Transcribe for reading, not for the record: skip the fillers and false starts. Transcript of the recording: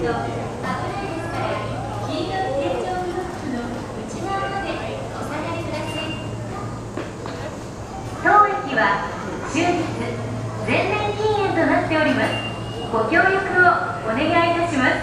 危ないですから、黄色い天井ブロックの内側までお下がりください。当駅は終日全面禁煙となっております。ご協力をお願いいたします。